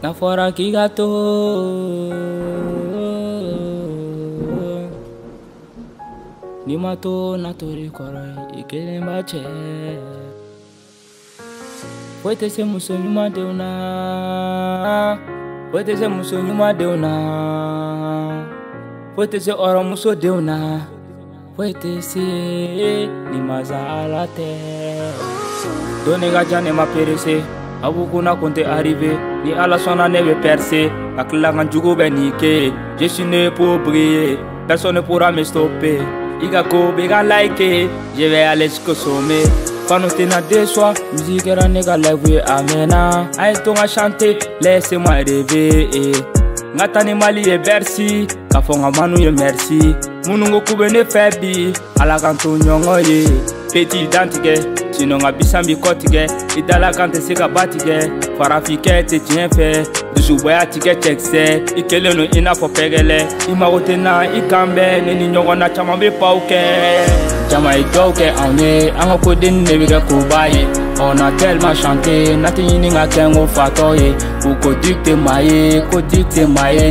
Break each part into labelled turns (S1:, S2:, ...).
S1: na fora que gato. Ni matou na tori coroi e querem bater. Foi ter seu muso numa deu na. Foi ter seu muso numa deu na. Foi ter seu oro muso deu na. Foi ter se ni mazala te. Doni gaja ne ma perese. Abuku na konte arrivé. Ni ala sona ne be percer. Akla kan jugo be niqué. Je suis né pour briller. Personne ne pourra me stopper. Igako bega like, je vais aller jusqu'au sommet. Fanoté na déçoit, musique era nega live amena. Aïe ton à chanter, laissez-moi rêver. Ngatani mali e bersi, kafonga manu ye merci. Munungo kubene febi, ala kanto nyongo ye. Petit dantige, sinon abisambi kotige. Idala kante seka batige, farafike te tien fe. Dusuboya tige chekse, ikele no ina fo pegele. Imagote na ikambe, neni nyongo na chama be pauke. Chama itoke ane, anga kodin nebiga kubaye. On a tellement chanté, nothing nga kengo fatoye. Uko dicte maye, ko dicte maye,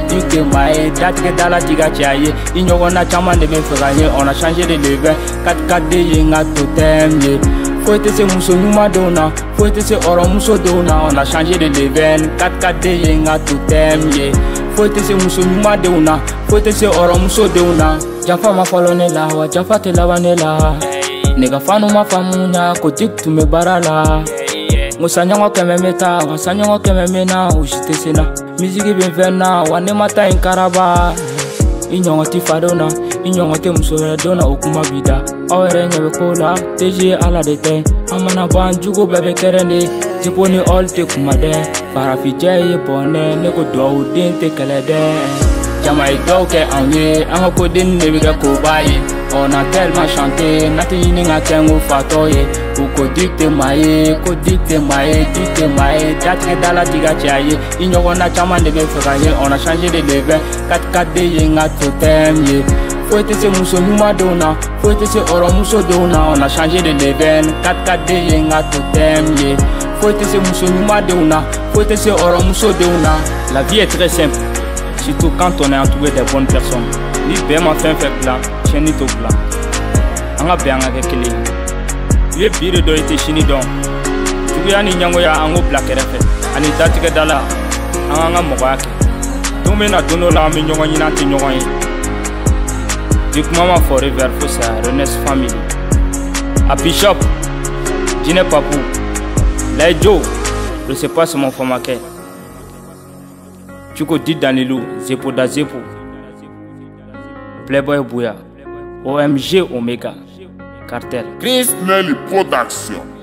S1: datige dala tiga chaye. Inyongo na chama nebe feraye, on a changé de levain. 4-4 de yenga totem ye. Faut être ce muso numa dona, faut être ce oro muso dona. On a changé de levain, 4-4 de yenga totem ye. Faut être ce muso numa dona, faut être ce oro muso dona. Jafa ma folone la, wa jafa te lawane la. Nega fanu ma famunya, ko dicte me barala. Musanyongo keme meta, wasanyongo keme mena, ujite sena. Miziki benvena, wane mata inkaraba. Inyongo ti fadona, inyongo te muso dona okuma vida. Awere nyewe kola, teji ala de te. Amana banjugo bebe kerende, jiponi all te kumade. Farafije ye bone, neko do din te kelede. Jama itoke anye, anga kodin nebiga kubaye. On a tellement chanté, nothing nga kengo fatoye. Uko dicte maye, ko dicte maye, datige dala tiga chaye. Inyongo na chama nebe feraye, on a changé de levain. 4-4 de yenga totem ye. Faut être ce muso numa dona, faut être ce oro muso dona. On a changé de levain, 4-4 de yenga totem ye. Faut être ce muso numa dona, faut être ce oro muso dona. La vie est très simple, surtout quand on est entouré des bonnes personnes. Ni bien ma fin fait plat, cheni to plat. Anga bien avec kele. Ye bire do ite chini don. Tuya ni nyango ya ango black refe. Ani datige dala. Anga mogake. Tome na dono la mi nyongo nyina ti nyongo yi. Dik mama forever for sa Renes family. A Bishop. Jine Papou. Lai Joe. Je sais pas si mon famake. Tu ko dit Danilou, Zepo da Zepo. Playboy Bouya, OMG Omega, Cartel.
S2: Chris Nelly Production.